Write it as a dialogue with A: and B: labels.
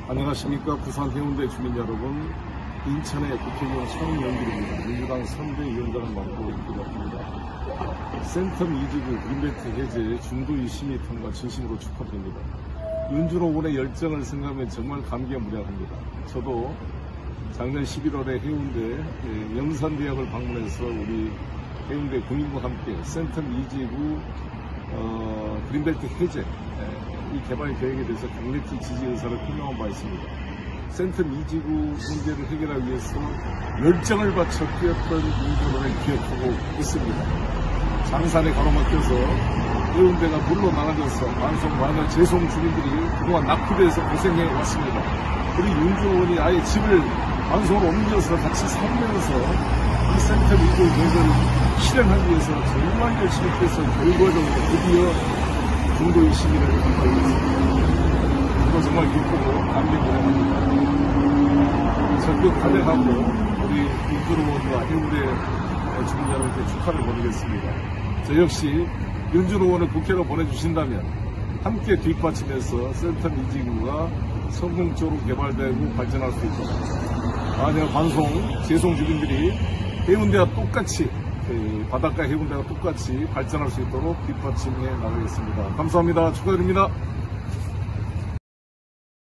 A: 안녕하십니까. 부산 해운대 주민 여러분, 인천의 국회의원 송영길입니다. 민주당 선대위원장을 맡고 있습니다. 센텀 2지구 그린벨트 해제 중도 2심의 통과 진심으로 축하드립니다. 윤준호 의원의 열정을 생각하면 정말 감개무량합니다. 저도 작년 11월에 해운대 영산대학을 방문해서 우리 해운대 군인과 함께 센텀 2지구 그린벨트 해제 이 개발 계획에 대해서 강력히 지지 의사를 표명한 바 있습니다. 센텀 2지구 문제를 해결하기 위해서 열정을 바쳐 뛰었던 민주노를 기억하고 있습니다. 장산에 가로막혀서 해운대가 물러나가면서 만성 재송 주민들이 그동안 낙후돼서 고생해 왔습니다. 우리 윤준호 의원이 아예 집을 만성으로 옮겨서 같이 살면서 이 센텀 2지구 계획을 실행하기 위해서 정말 열심히 해서 결과적으로 드디어 중도 2심의를 통과하고 있습니다. 저도 정말 기쁘고 감개무량합니다. 적극 탄핵하고 우리 윤준호 의원과 해운대 주민 여러분께 축하를 보내겠습니다. 저 역시 윤준호 의원을 국회로 보내주신다면 함께 뒷받침해서 센텀 2지구가 성공적으로 개발되고 발전할 수 있도록 만약 방송 재송 주민들이 해운대와 똑같이 바닷가 해운대가 똑같이 발전할 수 있도록 뒷받침해 나가겠습니다. 감사합니다. 축하드립니다.